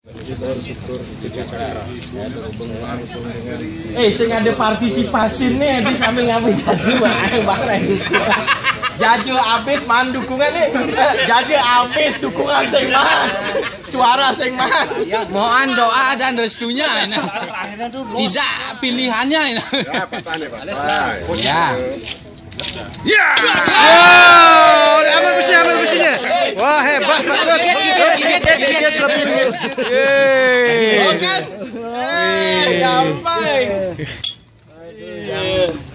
Sing ada partisipasi nih di sambil ngambil jaju bahkan jaju habis man dukungan nih jaju habis dukungan sing man suara sing man mohon doa dan restunya ini. Tidak pilihannya ini. Ya. Ambil besinya. Wah, hebat Pak. Gampang.